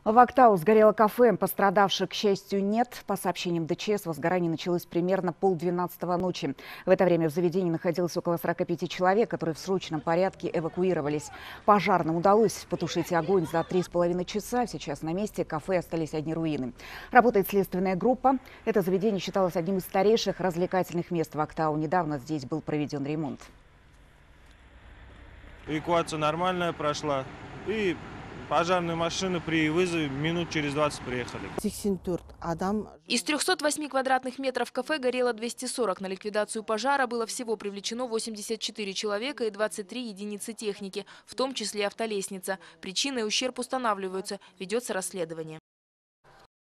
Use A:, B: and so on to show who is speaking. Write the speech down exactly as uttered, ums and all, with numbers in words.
A: В Актау сгорело кафе. Пострадавших, к счастью, нет. По сообщениям ДЧС, возгорание началось примерно полдвенадцатого ночи. В это время в заведении находилось около сорока пяти человек, которые в срочном порядке эвакуировались. Пожарным удалось потушить огонь за три с половиной часа. Сейчас на месте кафе остались одни руины. Работает следственная группа. Это заведение считалось одним из старейших развлекательных мест в Актау. Недавно здесь был проведен ремонт.
B: Эвакуация нормальная прошла. И пожарные машины при вызове минут через двадцать приехали.
C: Из трёхсот восьми квадратных метров кафе горело двести сорок. На ликвидацию пожара было всего привлечено восемьдесят четыре человека и двадцать три единицы техники, в том числе автолестница. Причины и ущерб устанавливаются. Ведется расследование.